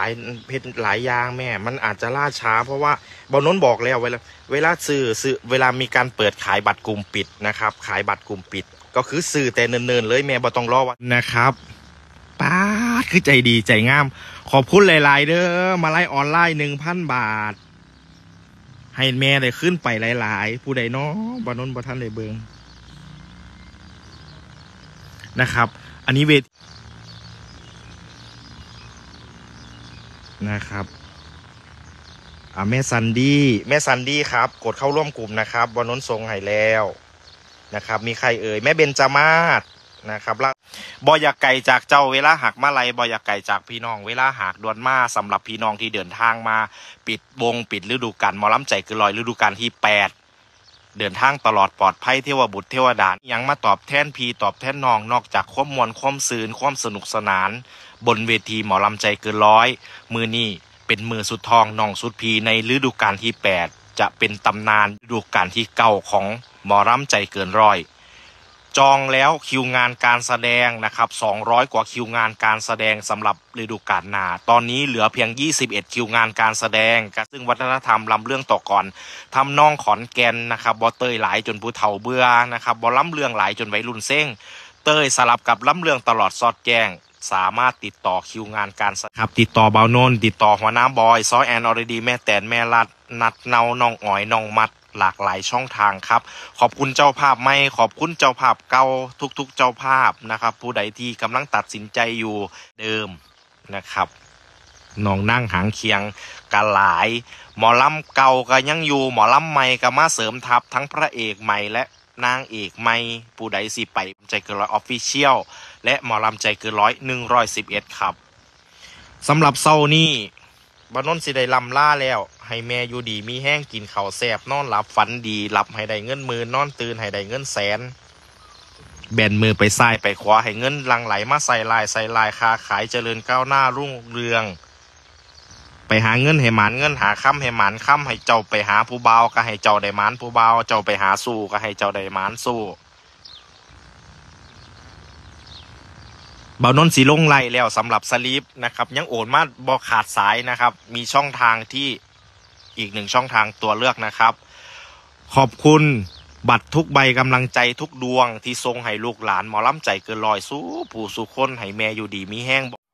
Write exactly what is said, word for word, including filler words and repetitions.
ายเพชรหลายอย่างแม่มันอาจจะล่าช้าเพราะว่าบอลน้นบอกแล้วเวลาเวลาซื้อซื้อเวลามีการเปิดขายบัตรกลุ่มปิดนะครับขายบัตรกลุ่มปิดก็คือซื้อแต่เนินๆเลยแม่บ่ต้องรอวันนะครับป้าคือใจดีใจงามขอบคุณหลายๆเด้อมาไล่ออนไลน์หนึ่งพันบาทให้แม่ได้ขึ้นไปหลายๆผู้ใดเนาะบอลน้นบอท่านได้เบิงนะครับอันนี้เวทนะครับอ่าแม่ซันดี้แม่ซันดี้ครับกดเข้าร่วมกลุ่มนะครับบอลน้นทรงให้แล้วนะครับมีใครเอ่ยแม่เบนจามาศนะครับแล้วบอยากไก่จากเจ้าเวลาหักมาไลบอยากไก่จากพี่น้องเวลาหักดวนมาสำหรับพี่น้องที่เดินทางมาปิดวงปิดฤดูกาลหมอลำใจเกินร้อยฤดูกาลที่แปดเดินทางตลอดปลอดภัยเทวบุตรเทวดายังมาตอบแทนพี่ตอบแทนน้องนอกจากความมวลความซื่นความสนุกสนานบนเวทีหมอลำใจเกินร้อยมือนี้เป็นมือสุดทองน้องสุดพีในฤดูกาลที่แปดจะเป็นตำนานฤดูกาลที่เก้าของหมอลำใจเกินร้อยจองแล้วคิวงานการแสดงนะครับสองร้อยกว่าคิวงานการแสดงสำหรับฤดูกาลหน้าตอนนี้เหลือเพียงยี่สิบเอ็ดคิวงานการแสดงซึ่งวัฒนธรรมลำเรื่องต่อก่อนทำน้องขอนแก่นนะครับบอเตยหลายจนผู้เฒ่าเบื่อนะครับบอล้ำเรื่องหลายจนวัยรุ่นเซ้งเตยสลับกับล้ำเรื่องตลอดสอดแจ้งสามารถติดต่อคิวงานการครับติดต่อเบาโนนติดต่อหัวหน้าบอยซอยแอนออรดีแม่แตนแม่รัดนัดเนาน้องอ๋อยน้องมัดหลากหลายช่องทางครับขอบคุณเจ้าภาพไม่ขอบคุณเจ้าภาพเก่าทุกๆเจ้าภาพนะครับผู้ใดที่กำลังตัดสินใจอยู่เดิมนะครับน้องนั่งหางเคียงกันหลายหมอลำเก่าก็ยังอยู่หมอลำใหม่ก็มาเสริมทัพทั้งพระเอกใหม่และนางเอกใหม่ผู้ใดสิไปใจเกินร้อยออฟฟิเชียลและหมอลำใจเกินร้อยหนึ่งร้อยสิบเอ็ดครับสำหรับเศร้านี้บ้านนนสิได้ลำล่าแล้วให้แม่อยู่ดีมีแห้งกินข้าวแซ่บนอนหลับฝันดีหลับให้ได้เงินหมื่นนอนตื่นให้ได้เงินแสนแบนมือไปซ้ายไปขวาให้เงินหลั่งไหลมาใส่ลายใส่ลายค้าขายเจริญก้าวหน้ารุ่งเรืองไปหาเงินให้หมานเงินหาค่ำให้หมานค่ำให้เจ้าไปหาผู้เบาก็ให้เจ้าได้หมานผู้เบาเจ้าไปหาสู้ก็ให้เจ้าได้หมานสู้เบานนสีลงไล่แล้วสำหรับสลีปนะครับยังโอนมาบอขาดสายนะครับมีช่องทางที่อีกหนึ่งช่องทางตัวเลือกนะครับขอบคุณบัตรทุกใบกำลังใจทุกดวงที่ทรงให้ลูกหลานหมอลำใจเกินร้อยสู้ผู้สุคนให้แม่อยู่ดีมีแห้ง